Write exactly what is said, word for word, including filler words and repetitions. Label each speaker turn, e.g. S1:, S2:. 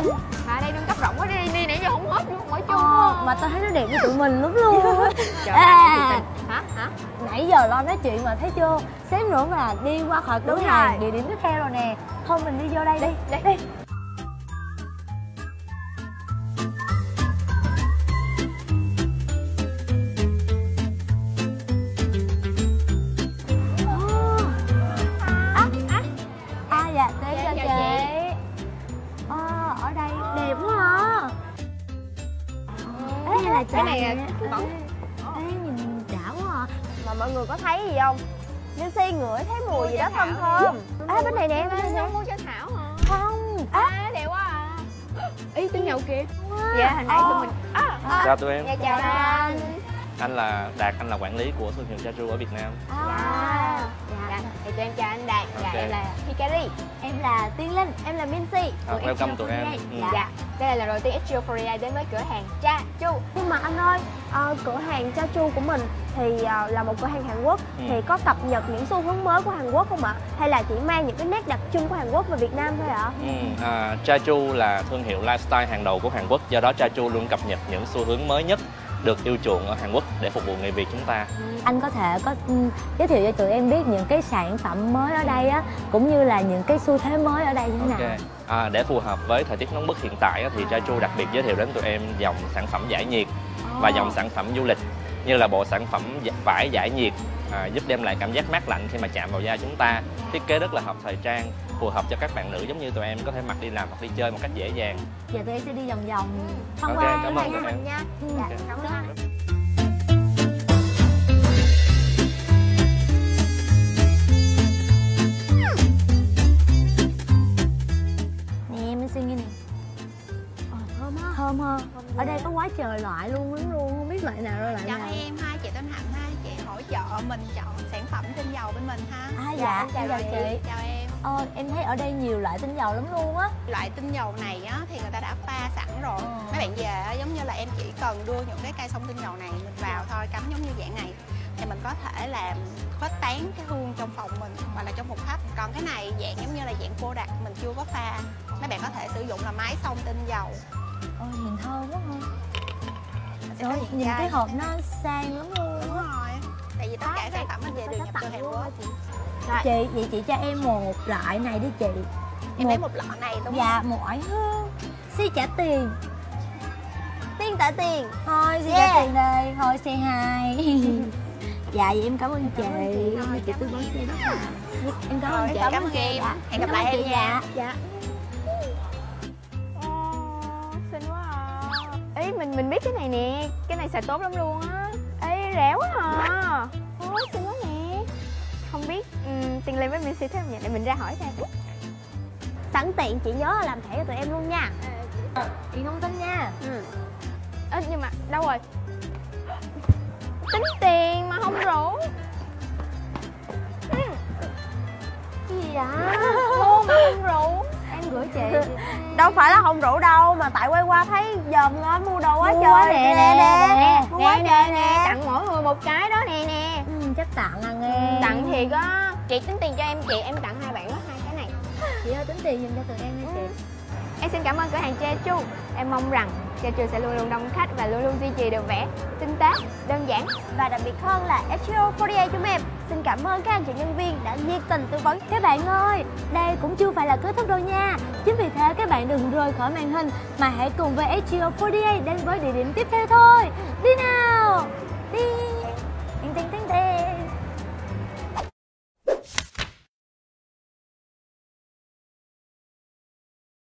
S1: Mà đây nâng cấp rộng quá, đi đi nãy giờ không hết luôn, mỗi chung
S2: ờ, mà tao thấy nó đẹp với tụi mình lắm luôn.
S1: Trời ơi, hả hả?
S2: Nãy giờ lo nói chuyện mà thấy chưa, xếp nữa là đi qua khỏi cửa hàng địa điểm tiếp theo rồi nè. Thôi mình đi vô đây đi, đi, đi.
S1: Cái này vẫn
S2: ê, nhìn đã quá à.
S3: Mà mọi người có thấy gì không? Nancy ngửi thấy mùi gì đó thơm thơm. Ê, bên này nè, bên này nè.
S1: mua cho Thảo hả?
S2: Không.
S1: À, đẹp quá à. Ý tinh dầu kìa. Dạ, hồi nãy tụi mình à,
S4: à. Chào tụi em.
S1: Dạ, chào anh.
S4: Anh là Đạt, anh là quản lý của thương hiệu Chaju ở Việt Nam.
S2: À.
S1: Dạ. Thì tụi em chào anh Đạt. Dạ,
S4: okay.
S1: Em là Hikari.
S2: Em là Tiên Linh.
S3: Em là Mincy.
S4: À, welcome tụi em.
S1: Ừ. Dạ. Đây là lần đầu tiên ét giê ô bốn a đến với cửa hàng Chaju.
S3: Nhưng mà anh ơi, uh, cửa hàng Chaju của mình thì uh, là một cửa hàng Hàn Quốc, ừ. thì có cập nhật những xu hướng mới của Hàn Quốc không ạ? Hay là chỉ mang những cái nét đặc trưng của Hàn Quốc về Việt Nam thôi ạ?
S4: Ừ. À, Chaju là thương hiệu lifestyle hàng đầu của Hàn Quốc, do đó Chaju luôn cập nhật những xu hướng mới nhất được yêu chuộng ở Hàn Quốc để phục vụ người Việt chúng ta.
S2: Anh có thể có um, giới thiệu cho tụi em biết những cái sản phẩm mới ở đây á, cũng như là những cái xu thế mới ở đây như thế nào?
S4: Okay. À, để phù hợp với thời tiết nóng bức hiện tại á, thì Chaju đặc biệt giới thiệu đến tụi em dòng sản phẩm giải nhiệt và dòng sản phẩm du lịch, như là bộ sản phẩm vải giải nhiệt, à, giúp đem lại cảm giác mát lạnh khi mà chạm vào da chúng ta. Thiết kế rất là hợp thời trang, phù hợp cho các bạn nữ giống như tụi em có thể mặc đi làm hoặc đi chơi một cách dễ dàng.
S2: Giờ tụi em sẽ đi vòng vòng tham
S4: okay,
S2: quan
S4: cảm ơn tụi em
S3: nha.
S2: Ừ.
S3: Dạ,
S4: Okay.
S3: cảm ơn anh.
S2: Nè, mình suy nghĩ nè. Ờ, thơm á. Thơm ha. Ở đây có quá trời loại luôn lắm luôn, không biết loại nào rồi loại
S5: Chào
S2: nào.
S5: hai em ha, chị tên Hạnh ha, chị hỗ trợ mình chọn sản phẩm tinh dầu bên mình ha.
S2: À dạ,
S3: dạ,
S2: em chào chị.
S5: Chào em.
S2: Ờ, em thấy ở đây nhiều loại tinh dầu lắm luôn á.
S5: Loại tinh dầu này á thì người ta đã pha sẵn rồi.
S2: Ừ.
S5: Mấy bạn về á, giống như là em chỉ cần đưa những cái cây xông tinh dầu này mình vào thôi, cắm giống như dạng này thì mình có thể làm khuếch tán cái hương trong phòng mình hoặc là trong phòng khách. Còn cái này dạng giống như là dạng cô đặc mình chưa có pha. Mấy bạn có thể sử dụng là máy xông tinh dầu.
S2: Ôi, nhìn thơm quá ha.
S5: Sẽ có
S2: Trời,
S5: những
S2: nhìn
S5: chai.
S2: cái hộp nó sang lắm luôn
S5: Đúng
S2: á.
S5: rồi. Tại vì tất cả sản phẩm mình về đều nhập từ Hàn Quốc.
S2: Chị, vậy chị cho em một loại này đi chị.
S5: Em lấy một lọ này đúng không?
S2: Dạ, một ỏi hương. Xi trả tiền.
S3: Tiên trả tiền.
S2: Thôi, xi
S3: Yeah.
S2: trả tiền đây. Thôi, xe hai. Dạ, vậy em cảm ơn chị.
S5: Rồi,
S2: Chị
S5: cảm
S2: tư
S5: ơn
S2: vấn
S5: em.
S2: chị đó. Em cảm ơn
S3: Rồi,
S2: chị.
S5: Cảm ơn em.
S2: Dạ.
S5: Hẹn gặp
S2: Cảm
S5: lại
S2: ơn
S5: em
S2: chị,
S5: nha.
S2: Dạ.
S1: Xinh quá à. Ý mình mình biết cái này nè, cái này xài tốt lắm luôn á. Ê rẻ quá à. Ôi xinh quá nè. Không biết um, Tiên Linh với Mincy thế không nhỉ? Để mình ra hỏi xem.
S3: Sẵn tiện chị nhớ làm thẻ cho tụi em luôn nha.
S2: Chị thông tin nha.
S3: Ừ.
S1: Ê, nhưng mà đâu rồi? Tính tiền mà không rủ. Ừ.
S3: Cái gì vậy?
S1: Mua mà không rủ.
S2: Em gửi chị.
S3: Đâu phải là không rủ đâu, mà tại quay qua thấy dòm ngon mua đồ quá
S2: Mua
S3: trời.
S2: nè,
S3: nè
S2: nè,
S3: nè. Mua quá
S1: Nè
S3: trời
S1: nè nè, tặng mỗi người một cái đó nè nè.
S2: Ừ, chắc tặng à nghe.
S1: Tặng thì có. Chị tính tiền cho em, chị em tặng hai bạn đó hai cái này.
S2: Chị ơi, tính tiền dùm cho tụi em nha chị.
S1: Em xin cảm ơn cửa hàng Chaju. Em mong rằng Chaju sẽ luôn luôn đông khách và luôn luôn duy trì được vẻ tinh tế, đơn giản.
S3: Và đặc biệt hơn là ét giê ô bốn a chúng em xin cảm ơn các anh chị nhân viên đã nhiệt tình tư vấn.
S2: Các bạn ơi, đây cũng chưa phải là kết thúc đâu nha. Chính vì thế các bạn đừng rời khỏi màn hình, mà hãy cùng với ét giê ô bốn a đến với địa điểm tiếp theo thôi. Đi nào!